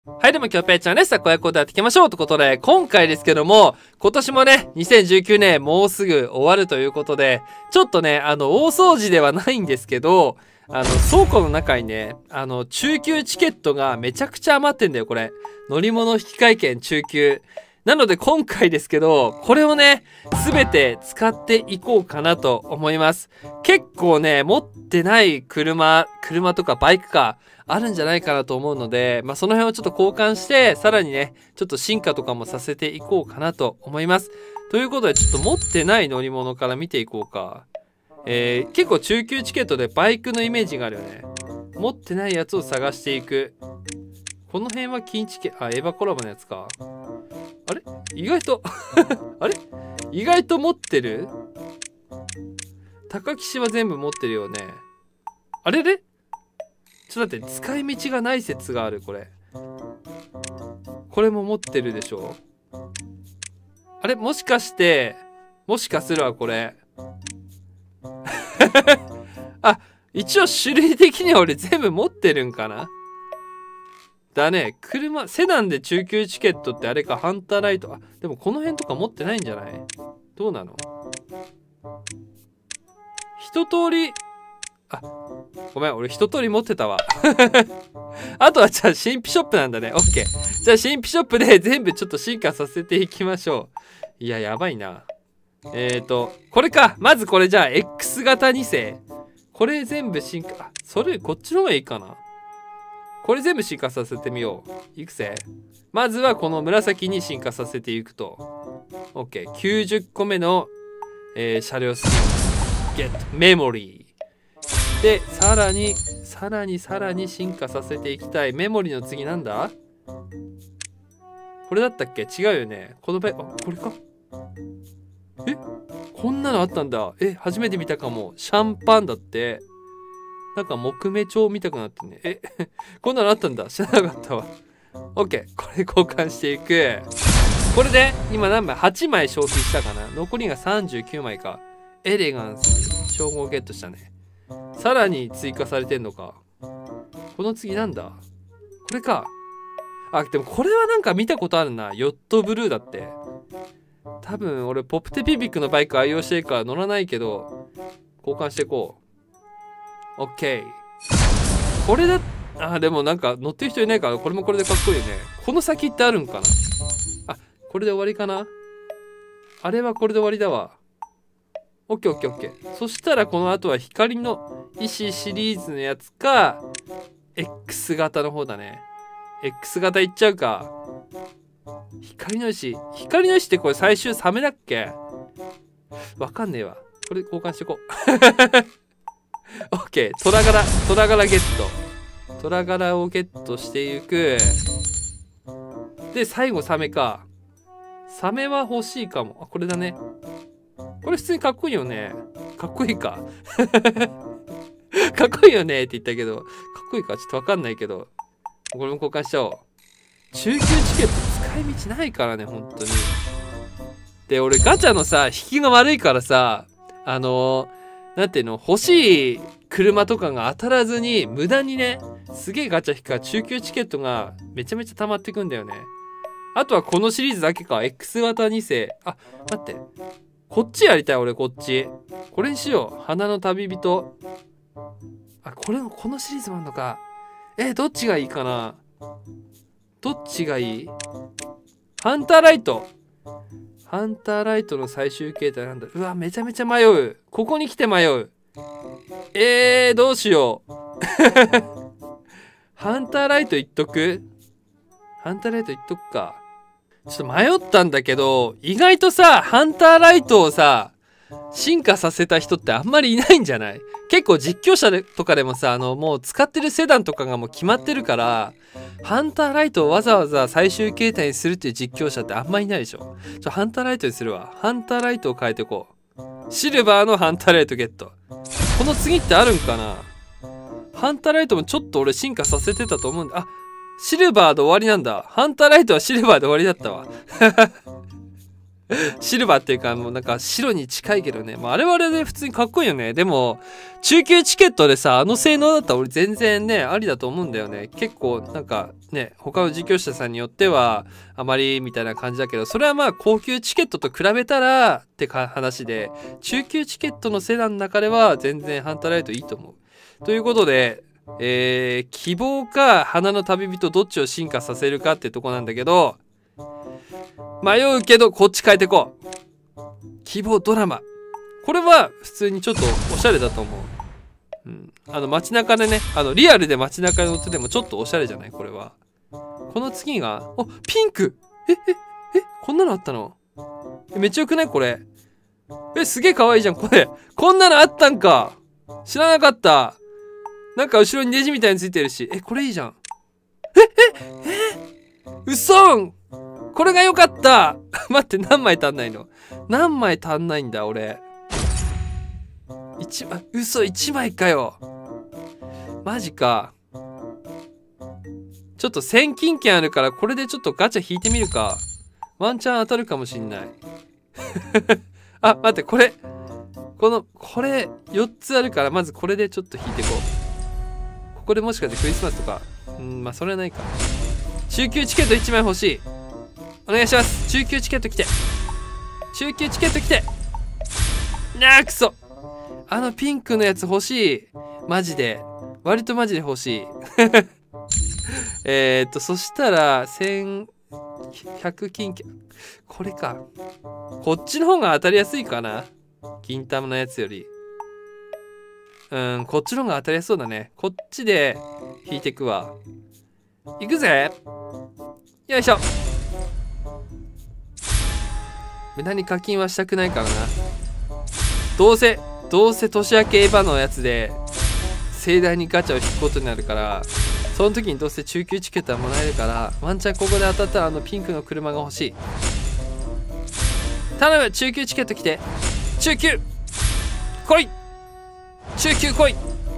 はい、でも今日ペイちゃんです。さあ、こうやってやっていきましょうということで、今回ですけども、今年もね、2019年もうすぐ終わるということで、ちょっとね、大掃除ではないんですけど、倉庫の中にね、中級チケットがめちゃくちゃ余ってんだよ、これ。乗り物引換券中級。なので今回ですけど、これをね、すべて使っていこうかなと思います。結構ね、持ってない車とかバイクか、あるんじゃないかなと思うので、その辺をちょっと交換して、さらにね、ちょっと進化とかもさせていこうかなと思います。ということで、ちょっと持ってない乗り物から見ていこうか。結構中級チケットでバイクのイメージがあるよね。持ってないやつを探していく。この辺は金チケ、エヴァコラボのやつか。あれ意外とあれ意外と持ってる？高岸は全部持ってるよね。あれれちょっと待って、使い道がない説がある、これ。これも持ってるでしょ？あれもしかするわ、これ。一応種類的には俺全部持ってるんかな？だね、セダンで中級チケットってあれか、ハンターライト。でもこの辺とか持ってないんじゃない？どうなの？一通り、ごめん、俺一通り持ってたわ。あとはじゃあ新品ショップなんだね。オッケー。じゃあ新品ショップで全部ちょっと進化させていきましょう。いや、やばいな。これか。まずこれじゃあ X 型2世。これ全部進化、こっちの方がいいかな。これ全部進化させてみよう。いくぜ。まずはこの紫に進化させていくと。OK。90個目の、車両スキン。ゲット。メモリー。で、さらに進化させていきたい。メモリーの次なんだ？これだったっけ？違うよね。これか。こんなのあったんだ。初めて見たかも。シャンパンだって。なんか木目調見たくなってね。こんなのあったんだ。知らなかったわ。OK。これ交換していく。これで、今何枚 ?8 枚消費したかな。残りが39枚か。エレガンス。称号ゲットしたね。さらに追加されてんのか。この次なんだ？これか。でもこれはなんか見たことあるな。ヨットブルーだって。多分俺ポプテピピックのバイク愛用してるから乗らないけど、交換していこう。オッケー。これだ。でもなんか乗ってる人いないから、これもこれでかっこいいよね。この先ってあるんかな？これで終わりかな？あれはこれで終わりだわ。オッケーオッケーオッケー。そしたらこの後は光の石シリーズのやつか、X 型の方だね。X 型いっちゃうか。光の石ってこれ最終サメだっけ？わかんねえわ。これ交換していこう。オッケー。虎柄ゲット。虎柄をゲットしていく。で、最後サメか。サメは欲しいかも。これだね。これ普通にかっこいいよね。かっこいいか。かっこいいよねって言ったけど、かっこいいかちょっとわかんないけど。これも交換しちゃおう。中級チケット使い道ないからね、ほんとに。で、俺ガチャのさ、引きが悪いからさ、なんていうの、欲しい車とかが当たらずに、無駄にね、すげえガチャ引くから中級チケットがめちゃめちゃ溜まってくんだよね。あとはこのシリーズだけか。X 型2世。待って。こっちやりたい、俺、こっち。これにしよう。花の旅人。このシリーズもあんのか。どっちがいいかな。どっちがいい？ハンターライト。ハンターライトの最終形態なんだ。うわ、めちゃめちゃ迷う。ここに来て迷う。どうしよう。ハンターライトいっとく？ハンターライトいっとくか。ちょっと迷ったんだけど、意外とさ、ハンターライトをさ、進化させた人ってあんまりいないんじゃない？結構実況者とかでもさ、もう使ってるセダンとかがもう決まってるから、ハンターライトをわざわざ最終形態にするっていう実況者ってあんまりいないでしょ。ハンターライトにするわ。ハンターライトを変えていこう。シルバーのハンターライトゲット。この次ってあるんかな？ハンターライトもちょっと俺進化させてたと思うんだ。シルバーで終わりなんだ。ハンターライトはシルバーで終わりだったわ。 シルバーっていうか、もうなんか白に近いけどね。まあ、あれはあれで普通にかっこいいよね。でも、中級チケットでさ、あの性能だったら俺全然ね、ありだと思うんだよね。結構なんかね、他の実況者さんによっては、あまりみたいな感じだけど、それはまあ高級チケットと比べたらって話で、中級チケットのセダンの中では全然ハンターライトいいと思う。ということで、希望か花の旅人どっちを進化させるかってとこなんだけど、迷うけどこっち変えてこう。希望ドラマ。これは普通にちょっとおしゃれだと思う。うん。街中でね、リアルで街中で乗っててもちょっとおしゃれじゃないこれは。この次が、ピンクこんなのあったの？めっちゃよくないこれ。すげえ可愛いじゃん、これ。こんなのあったんか。知らなかった。なんか後ろにネジみたいについてるし。これいいじゃん。うそん！これが良かった待って、何枚足んないの？何枚足んないんだ、俺。嘘、1枚かよ。マジか。ちょっと1000金券あるから、これでちょっとガチャ引いてみるか。ワンチャン当たるかもしんない。あ、待って、これ4つあるから、まずこれでちょっと引いていこう。ここでもしかしてクリスマスとか。まあ、それはないか。中級チケット1枚欲しい。お願いします。中級チケット来て。中級チケット来て。くそ。ピンクのやつ欲しい。マジで。割とマジで欲しい。そしたら、1100金券。これか。こっちの方が当たりやすいかな。金玉のやつより。こっちの方が当たりやすそうだね。こっちで引いてくわ。いくぜ。よいしょ。無駄に課金はしたくないからな。どうせ年明けエヴァのやつで盛大にガチャを引くことになるから、その時にどうせ中級チケットはもらえるから、ワンチャンここで当たったらピンクの車が欲しい。頼む、中級チケット来て。中級来い。中級来い。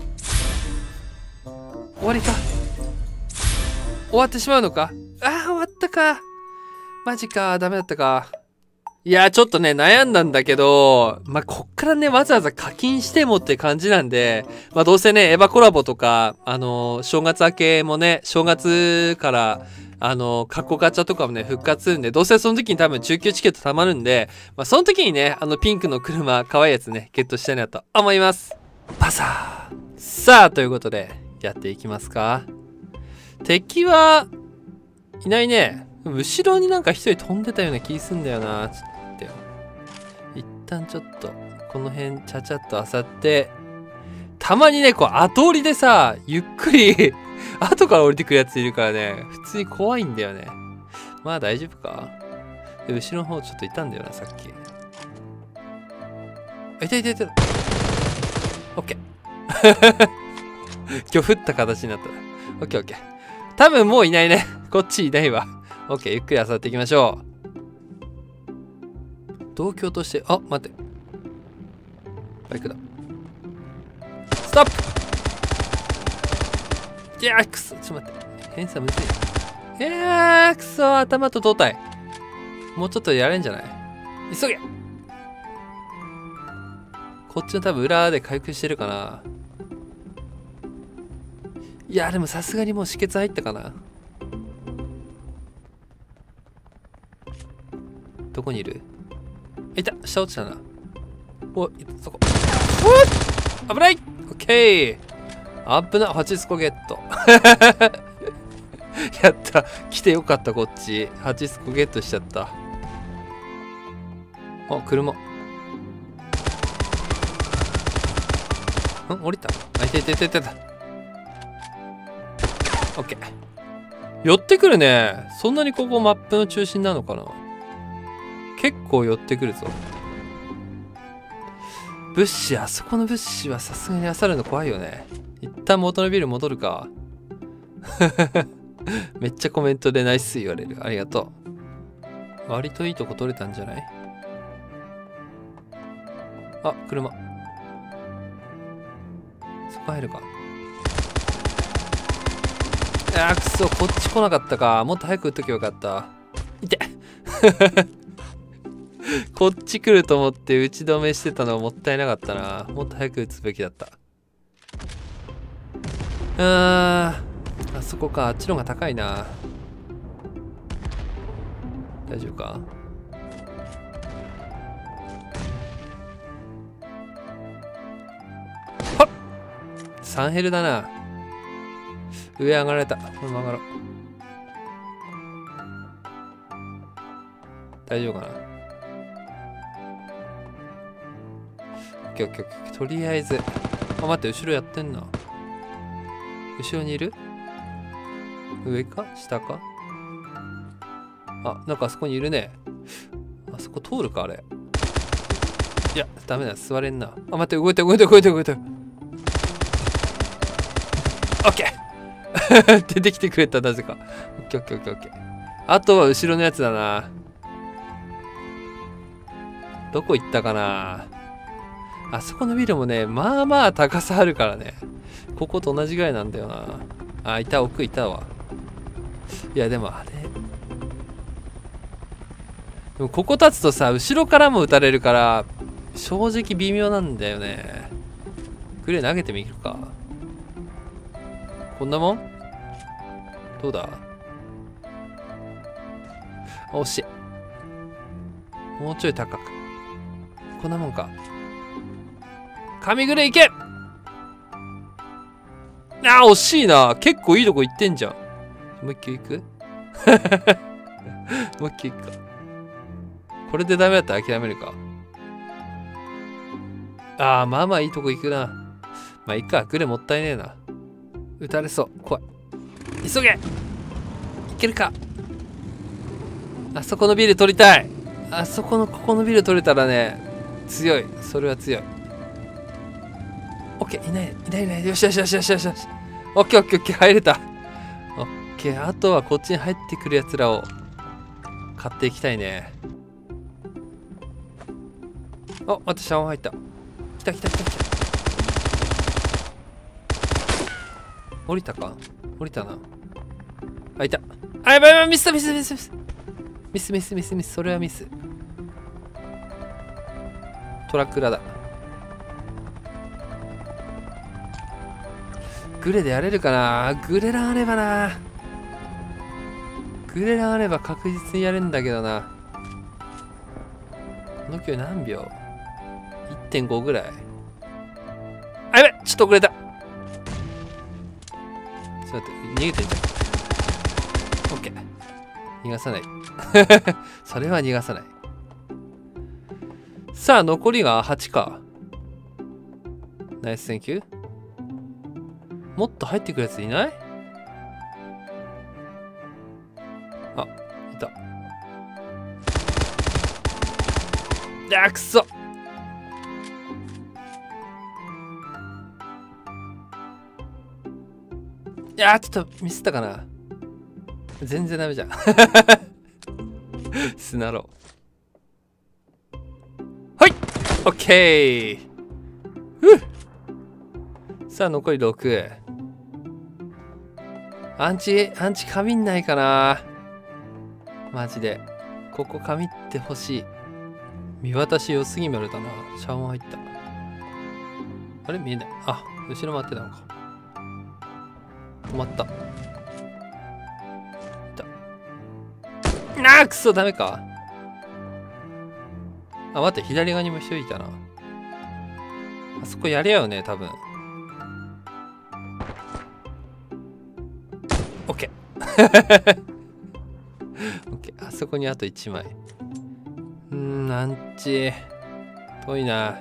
終わりか。終わってしまうのか。終わったか。マジか、ダメだったか。いや、ちょっとね、悩んだんだけど、こっからね、わざわざ課金してもって感じなんで、どうせね、エヴァコラボとか、正月明けもね、正月から、過去ガチャとかもね、復活するんで、どうせその時に多分中級チケット貯まるんで、その時にね、ピンクの車、可愛いやつね、ゲットしたいなと思います。パサー。さあ、ということで、やっていきますか。敵はいないね。後ろになんか一人飛んでたような気すんだよな。ちょっと待ってよ。一旦ちょっと、この辺ちゃちゃっと漁って、たまにね、後降りでさ、ゆっくり、後から降りてくるやついるからね、普通に怖いんだよね。まあ大丈夫か。で、後ろの方ちょっといたんだよな、さっき。いた。オッケー。今日降った形になった。オッケー。多分もういないね。こっちいないわ。オッケー、ゆっくり漁っていきましょう。同居として、待って。バイクだ。ストップ。いやー、くそ。ちょっと待って。偏差むずい。いやー、くそ。頭と胴体。もうちょっとやれんじゃない？急げ。こっちの多分裏で回復してるかな。いや、でもさすがにもう止血入ったかな。どこにいる？いた、下落ちたな。そこ。危ない！オッケー！危な、ハチスコゲット。やった。来てよかった、こっち。ハチスコゲットしちゃった。車。降りた。いた。オッケー。寄ってくるね。そんなにここマップの中心なのかな？結構寄ってくるぞ。物資、あそこの物資はさすがに漁るの怖いよね。一旦元のビル戻るか。めっちゃコメントでナイス言われる。ありがとう。割といいとこ取れたんじゃない？車。そこ入るか。くそ、こっち来なかったか。もっと早く撃っとけばよかった。いて。 こっち来ると思って打ち止めしてたのもったいなかったな。もっと早く打つべきだった。あそこか。あっちの方が高いな。大丈夫か。はっ3ヘルだな。上上がられた。これも上がろう。大丈夫かな。オッケーオッケーオッケー。とりあえず。あ、待って、後ろやってんな。後ろにいる？上か下か。あ、なんかあそこにいるね。あそこ通るかあれ。いや、ダメだ。座れんな。あ、待って、動いて動いて動いて動いて。オッケー出てきてくれた、なぜか。オッケーオッケーオッケーオッケー。あとは後ろのやつだな。どこ行ったかな。あそこのビルもね、まあまあ高さあるからね。ここと同じぐらいなんだよな。あ、いた、奥いたわ。いや、でもあれ。でもここ立つとさ、後ろからも撃たれるから、正直微妙なんだよね。グレー投げてみるか。こんなもん？どうだ？惜しい。もうちょい高く。こんなもんか。神グレいけ！あー惜しいな。結構いいとこ行ってんじゃん。もう一球行くもう一球行くか。これでダメだったら諦めるか。ああ、まあまあいいとこ行くな。まあいいか。グレもったいねえな。撃たれそう。怖い。急げ！いけるか。あそこのビル取りたい。あそこの、ここのビル取れたらね、強い。それは強い。オッケー、いない、いない、いない。よしよしよしよしよしよし。オッケーオッケーオッケー、入れた。オッケー、あとはこっちに入ってくるやつらを買っていきたいね。あ、待って、シャワー入った。来た来た来た来た。降りたか？降りたな。あ、いた。あ、やばいやばい、ミスミスミスミス。ミスミスミスミス、それはミス。トラックラだ。グレでやれるかな。グレランあればな。グレランあれば確実にやれるんだけどな。この距離何秒？ 1.5 ぐらい。あ、やべ、ちょっと遅れた。ちょっと待って、逃げてんじゃん。オッケー。逃がさない。それは逃がさない。さあ、残りが8か。ナイスセンキュー。もっと入ってくるやついない？あ、いた。いやー、くそ。いやー、ちょっとミスったかな。全然ダメじゃん。スナロー。はい！オッケー！さあ、残り6。アンチ神んないかな。マジで。ここ神ってほしい。見渡し良すぎまるだな。シャワー入った。あれ見えない。あ、後ろ回ってたのか。止まった。なあ、くそ、ダメか。あ、待って、左側にも一人いたな。あそこやり合うね、多分。オッケー。オッケー。あそこにあと1枚。アンチ。遠いな。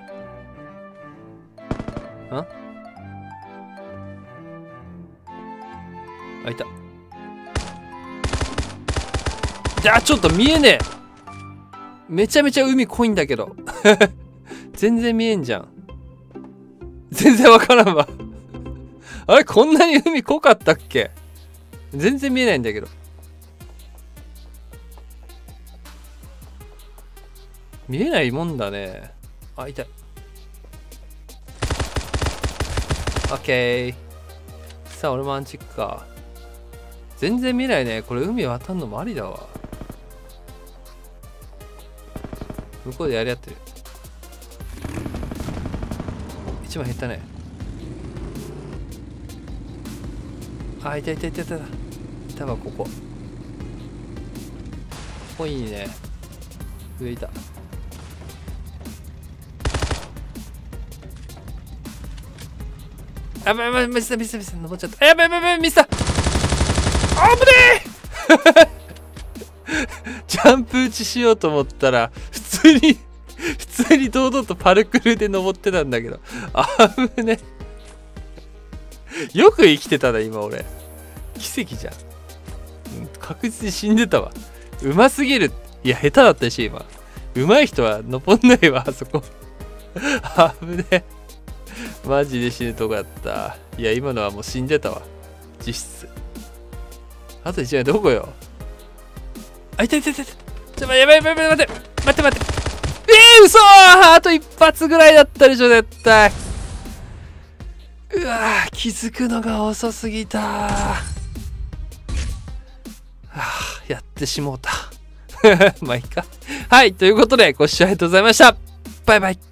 あ、いた。じゃあちょっと見えねえ。めちゃめちゃ海濃いんだけど。全然見えんじゃん。全然わからんわ。あれ、こんなに海濃かったっけ？全然見えないんだけど。見えないもんだね。あ、痛い。オッケー。さあ、俺もアンチックか。全然見えないね。これ海渡んのもありだわ。 向こうでやり合ってる。一番減ったね。あ、いたいたいたいた。いたわ、ここ。ここいいね。上いた。あ、ミスった。登っちゃった。やばい、ミスった。あぶねえジャンプ打ちしようと思ったら、普通に堂々とパルクルで登ってたんだけど。あぶねえ。よく生きてたな、今俺。奇跡じゃん。確実に死んでたわ。うますぎる。いや、下手だったし、今。うまい人は登んないわ、あそこ。あぶねえ。マジで死ぬとこやった。いや、今のはもう死んでたわ。実質。あと1枚どこよ。あ、いた。やばい、待って。嘘ー、あと一発ぐらいだったでしょ、絶対。うわー、気づくのが遅すぎたやってしもうた。まあいいか。はい、ということで、ご視聴ありがとうございました。バイバイ。